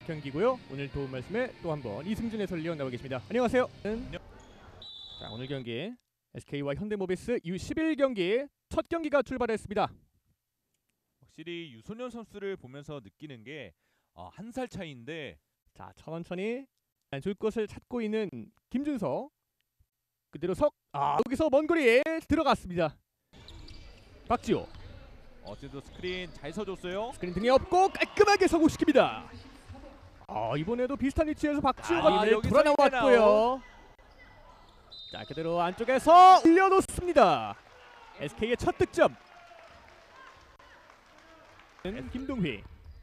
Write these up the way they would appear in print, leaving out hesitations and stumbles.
경기고요. 오늘 도움 말씀에 또 한 번 이승준 해설위원 나와 계십니다. 안녕하세요. 자, 오늘 경기 SK와 현대모비스 U11 경기 첫 경기가 출발했습니다. 확실히 유소년 선수를 보면서 느끼는 게 한 살 차이인데, 자, 천천히 줄 것을 찾고 있는 김준서. 그대로 여기서 먼 거리에 들어갔습니다. 박지호. 지금도 스크린 잘 서줬어요. 스크린 등에 업고 깔끔하게 성공시킵니다. 이번에도 비슷한 위치에서 박지호가 돌아 나왔고요. 자, 그대로 안쪽에서 올려놓습니다. SK의 첫 득점. 김동휘.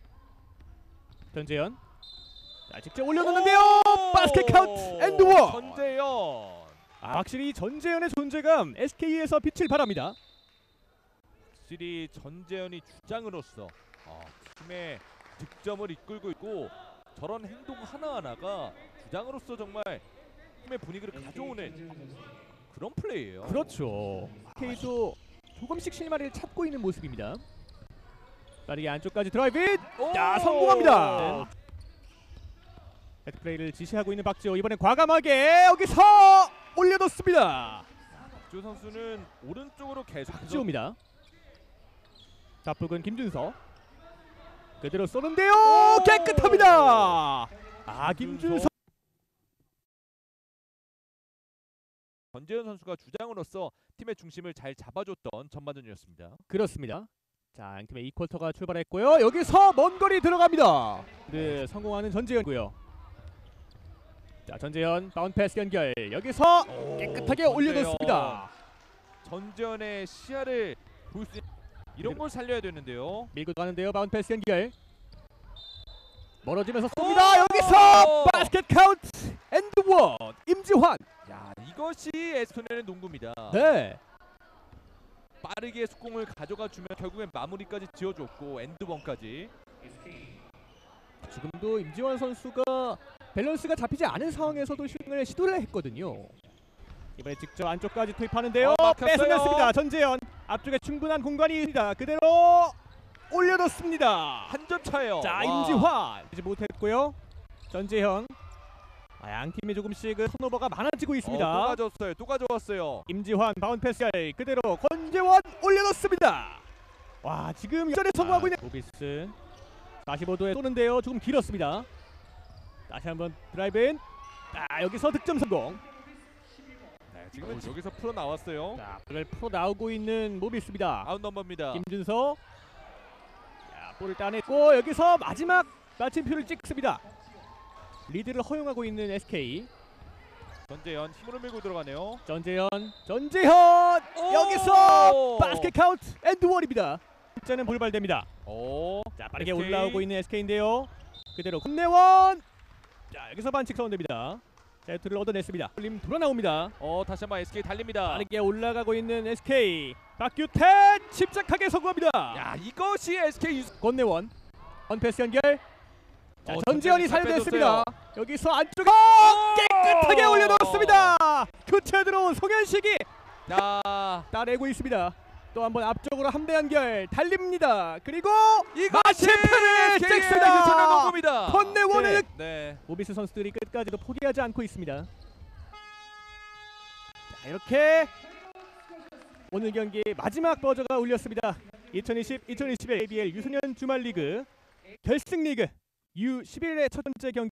전재현. 자, 직접 올려놓는데요. 바스켓 카운트 앤드 원. 전재현. 확실히 전재현의 존재감 SK에서 빛을 발합니다. 확실히 전재현이 주장으로서 팀의 득점을 이끌고 있고, 저런 행동 하나하나가 주장으로서 정말 팀의 분위기를 가져오는 그런 플레이예요. 그렇죠. SK도 조금씩 실마리를 찾고 있는 모습입니다. 빠르게 안쪽까지 드라이브. 자, 성공합니다. 헤드 플레이를 지시하고 있는 박지호. 이번엔 과감하게 여기서 올려놓습니다. 박지호 선수는 오른쪽으로 계속 박지호입니다. 좌측은 김준서. 그대로 쏘는데요. 깨끗합니다. 김준서. 전재현 선수가 주장으로서 팀의 중심을 잘 잡아줬던 전반전이었습니다. 그렇습니다. 자, 양팀의 2쿼터가 출발했고요. 여기서 먼 거리 들어갑니다. 네, 성공하는 전재현이고요. 자, 전재현 바운드 패스 연결. 여기서 깨끗하게 올려놓습니다. 전재현의 시야를 볼 수 있는 이런 걸 살려야 되는데요. 밀고 가는데요. 바운드 패스 연결. 멀어지면서 쏩니다. 여기서 바스켓 카운트 앤드 원. 임지환. 야, 이것이 에스토니아의 농구입니다. 네. 빠르게 속공을 가져가 주면 결국엔 마무리까지 지어줬고 엔드원까지. 지금도 임지환 선수가 밸런스가 잡히지 않은 상황에서도 슈팅을 시도를 했거든요. 이번에 직접 안쪽까지 투입하는데요. 뺏어냈습니다. 전재현. 앞쪽에 충분한 공간이 있습니다. 그대로 올려놓습니다. 한 점 차예요. 자, 임지환 이제 못했고요. 전재현. 양팀이 조금씩 턴오버가 많아지고 있습니다. 또 가져왔어요. 임지환 바운드 패스 그대로 권재원 올려놓습니다. 와, 지금 역전에 성공하고 있는 모비스. 45도에 쏘는데요. 조금 길었습니다. 다시 한번 드라이브인. 여기서 득점 성공. 네, 지금은 여기서 풀어 나왔어요. 자, 볼을 풀어 나오고 있는 모비스입니다. 아웃 넘버입니다. 김준서. 자, 볼을 따냈고 여기서 마지막 마침표를 찍습니다. 리드를 허용하고 있는 SK. 전재현 힘으로 밀고 들어가네요. 전재현 여기서 바스켓 카운트 앤드 원입니다. 숫자는 볼발됩니다. 자, 빠르게 SK. 올라오고 있는 SK인데요. 그대로 권내원. 자, 여기서 반칙 선언됩니다. 자유투를 얻어냈습니다. 림 돌아 나옵니다. 다시 한번 SK 달립니다. 빠르게 올라가고 있는 SK. 박규태 침착하게 성공합니다. 야, 이것이 SK 권내원. 언패스 연결. 자, 전재현이 살려냈습니다. 여기서 안쪽에 깨끗하게 올려놓습니다. 교체 들어온 송현식이 따내고 있습니다. 또 한번 앞쪽으로 한 대 연결 달립니다. 그리고 마침표를 찍습니다. 권내원을 모비스 선수들이 끝까지도 포기하지 않고 있습니다. 자, 이렇게 오늘 경기 마지막 버저가 울렸습니다. 2020-2021 ABL 유소년 주말리그 결승리그 U11의 첫 번째 경기